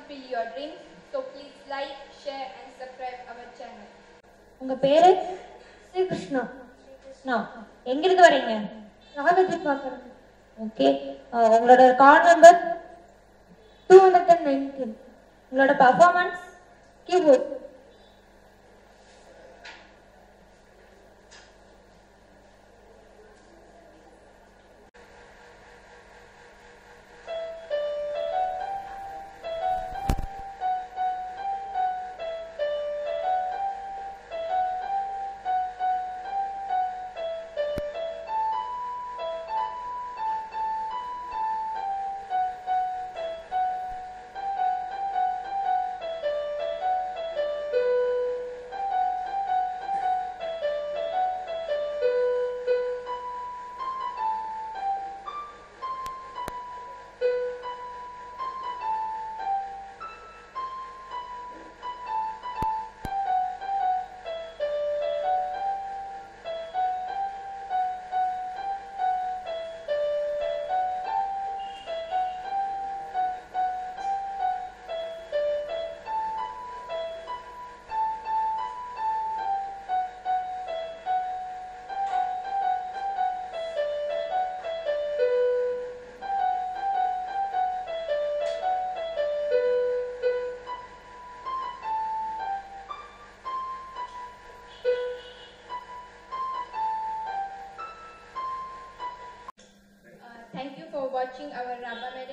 fulfill your dreams. So please like, share and subscribe our channel. உங்க பேரு? ஸ்ரீ கிருஷ்ணா. கிருஷ்ணா. எங்கிருந்து வரீங்க? ராஜதி பார்க்கறேன். ஓகே. உங்களோட கார்டு நம்பர் 219. உங்களோட performance keyboard. Thank you for watching our RAABA